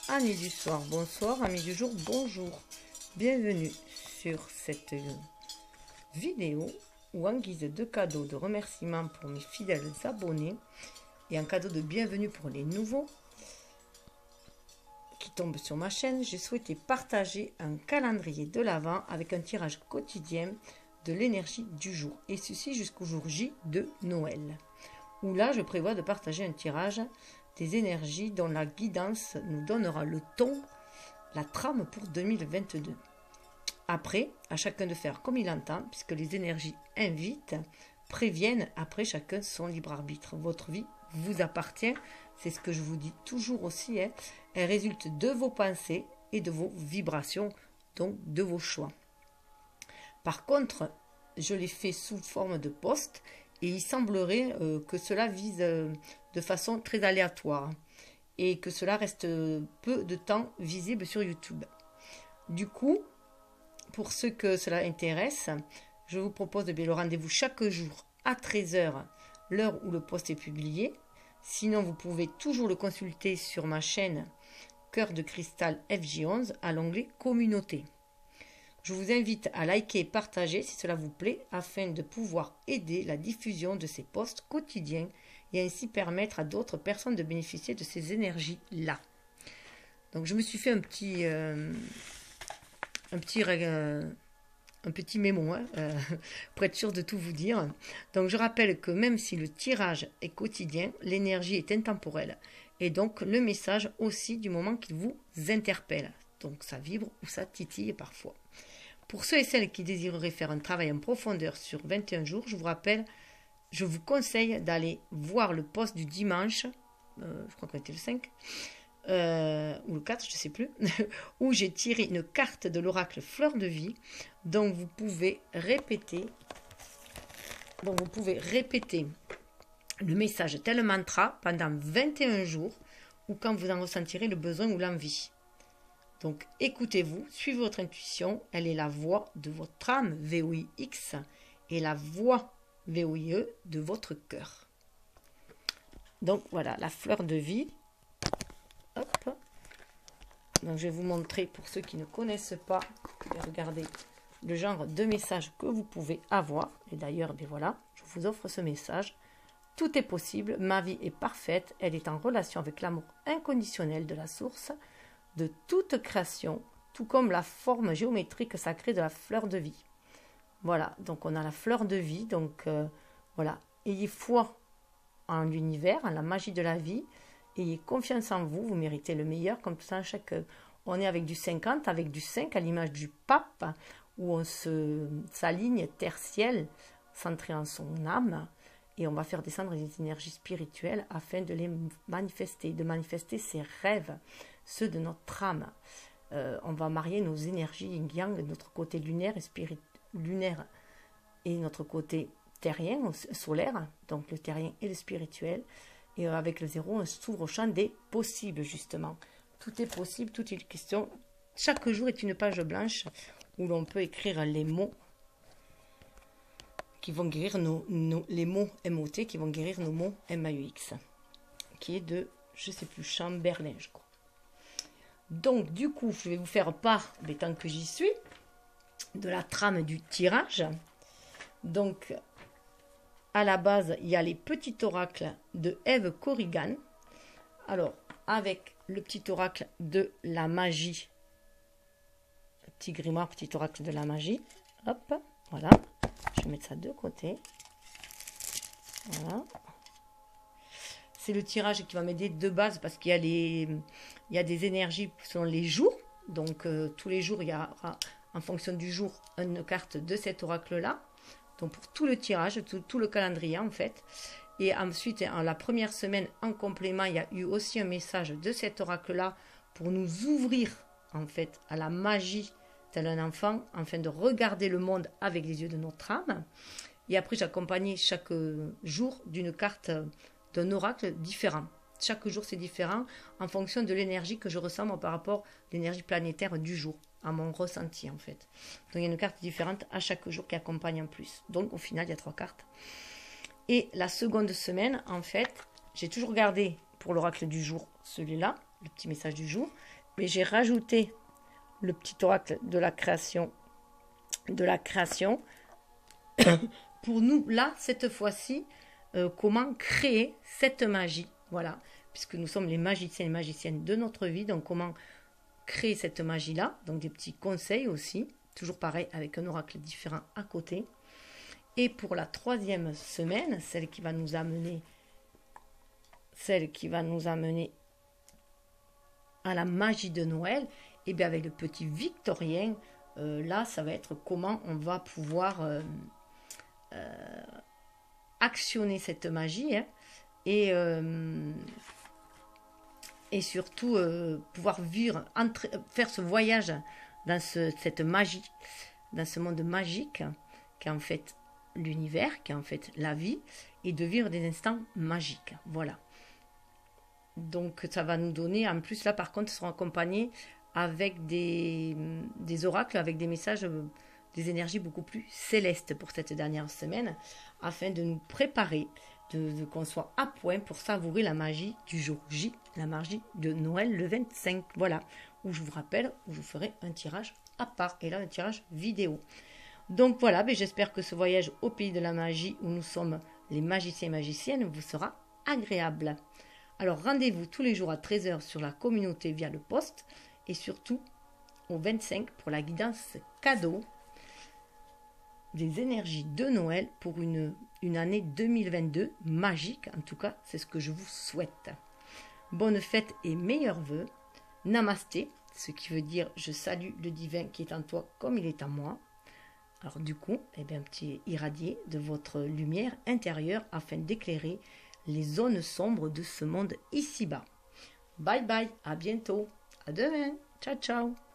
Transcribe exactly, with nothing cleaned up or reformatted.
Amis du soir, bonsoir, amis du jour, bonjour. Bienvenue sur cette vidéo où en guise de cadeau de remerciement pour mes fidèles abonnés et un cadeau de bienvenue pour les nouveaux qui tombent sur ma chaîne, j'ai souhaité partager un calendrier de l'Avent avec un tirage quotidien de l'énergie du jour, et ceci jusqu'au jour J de Noël, où là je prévois de partager un tirage des énergies dont la guidance nous donnera le ton, la trame pour deux mille vingt-deux. Après, à chacun de faire comme il entend, puisque les énergies invitent, préviennent, après chacun son libre arbitre. Votre vie vous appartient, c'est ce que je vous dis toujours aussi, hein. Elle résulte de vos pensées et de vos vibrations, donc de vos choix. Par contre, je l'ai fait sous forme de post, et il semblerait euh, que cela vise euh, de façon très aléatoire et que cela reste euh, peu de temps visible sur YouTube. Du coup, pour ceux que cela intéresse, je vous propose de bien le rendez-vous chaque jour à treize heures, l'heure où le post est publié. Sinon, vous pouvez toujours le consulter sur ma chaîne Cœur de Cristal F J onze à l'onglet Communauté. Je vous invite à liker et partager si cela vous plaît afin de pouvoir aider la diffusion de ces posts quotidiens et ainsi permettre à d'autres personnes de bénéficier de ces énergies-là. Donc je me suis fait un petit, euh, un petit, euh, un petit mémo hein, euh, pour être sûr de tout vous dire. Donc je rappelle que même si le tirage est quotidien, l'énergie est intemporelle et donc le message aussi du moment qu'il vous interpelle. Donc ça vibre ou ça titille parfois. Pour ceux et celles qui désireraient faire un travail en profondeur sur vingt et un jours, je vous rappelle, je vous conseille d'aller voir le post du dimanche, euh, je crois que c'était le cinq, euh, ou le quatre, je ne sais plus, où j'ai tiré une carte de l'oracle Fleur de Vie, dont vous pouvez répéter, dont vous pouvez répéter le message tel mantra pendant vingt et un jours, ou quand vous en ressentirez le besoin ou l'envie. Donc écoutez-vous, suivez votre intuition, elle est la voix de votre âme V O I X et la voix V O I E de votre cœur. Donc voilà, la fleur de vie. Hop. Donc je vais vous montrer pour ceux qui ne connaissent pas, regardez le genre de message que vous pouvez avoir. Et d'ailleurs, ben voilà, je vous offre ce message. Tout est possible, ma vie est parfaite, elle est en relation avec l'amour inconditionnel de la source, de toute création, tout comme la forme géométrique sacrée de la fleur de vie. Voilà, donc on a la fleur de vie, donc euh, voilà, ayez foi en l'univers, en la magie de la vie, ayez confiance en vous, vous méritez le meilleur, comme ça, chaque, on est avec du cinquante, avec du cinq, à l'image du pape, où on se s'aligne terre-ciel, centré en son âme, et on va faire descendre les énergies spirituelles afin de les manifester, de manifester ses rêves, ceux de notre âme. Euh, on va marier nos énergies yin-yang, notre côté lunaire et spirit, lunaire et notre côté terrien, solaire, donc le terrien et le spirituel. Et avec le zéro, on s'ouvre au champ des possibles, justement. Tout est possible, tout est question. Chaque jour est une page blanche où l'on peut écrire les mots qui vont guérir nos, nos, les mots M O T, qui vont guérir nos mots M A U X, qui est de, je sais plus, Chamberlain, je crois. Donc, du coup, je vais vous faire part, mais tant que j'y suis, de la trame du tirage. Donc, à la base, il y a les petits oracles de Eve Corrigan. Alors, avec le petit oracle de la magie, petit grimoire, petit oracle de la magie. Hop, voilà. Je vais mettre ça de côté. Voilà. C'est le tirage qui va m'aider de base parce qu'il y a les, il y a des énergies selon les jours. Donc euh, tous les jours, il y aura en fonction du jour une carte de cet oracle-là. Donc pour tout le tirage, tout, tout le calendrier en fait. Et ensuite, en la première semaine, en complément, il y a eu aussi un message de cet oracle-là pour nous ouvrir en fait à la magie tel un enfant, afin de regarder le monde avec les yeux de notre âme. Et après, j'accompagnais chaque jour d'une carte, d'un oracle différent. Chaque jour, c'est différent en fonction de l'énergie que je ressens moi, par rapport à l'énergie planétaire du jour, à mon ressenti en fait. Donc, il y a une carte différente à chaque jour qui accompagne en plus. Donc, au final, il y a trois cartes. Et la seconde semaine, en fait, j'ai toujours gardé pour l'oracle du jour celui-là, le petit message du jour. mais j'ai rajouté le petit oracle de la création, de la création, pour nous, là, cette fois-ci, euh, comment créer cette magie, voilà, puisque nous sommes les magiciens et magiciennes de notre vie, donc comment créer cette magie-là, donc des petits conseils aussi, toujours pareil, avec un oracle différent à côté. Et pour la troisième semaine, celle qui va nous amener, celle qui va nous amener à la magie de Noël, et bien avec le petit Victorien, euh, là, ça va être comment on va pouvoir euh, euh, actionner cette magie, hein, et, euh, et surtout euh, pouvoir vivre, entre, faire ce voyage dans ce, cette magie, dans ce monde magique, qui est en fait l'univers, qui est en fait la vie, et de vivre des instants magiques. Voilà. Donc ça va nous donner, en plus là par contre, seront accompagnés avec des, des oracles, avec des messages, des énergies beaucoup plus célestes pour cette dernière semaine, afin de nous préparer, de, de qu'on soit à point pour savourer la magie du jour J, la magie de Noël le vingt-cinq, voilà, où je vous rappelle, où je vous ferai un tirage à part, et là un tirage vidéo. Donc voilà, ben j'espère que ce voyage au pays de la magie, où nous sommes les magiciens et magiciennes, vous sera agréable. Alors rendez-vous tous les jours à treize heures sur la communauté via le post, et surtout au vingt-cinq pour la guidance cadeau des énergies de Noël pour une, une année deux mille vingt-deux magique. En tout cas, c'est ce que je vous souhaite. Bonne fête et meilleurs vœux. Namasté, ce qui veut dire je salue le divin qui est en toi comme il est en moi. Alors du coup, eh bien, un petit irradié de votre lumière intérieure afin d'éclairer les zones sombres de ce monde ici-bas. Bye bye, à bientôt, à demain, ciao ciao.